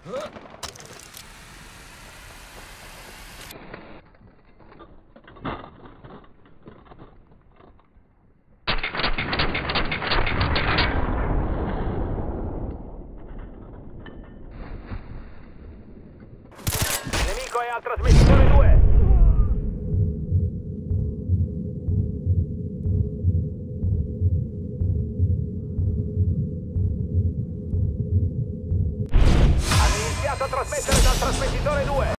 Nemico è al trasmettitore 2. Hanno iniziato a trasmettere dal trasmettitore 2.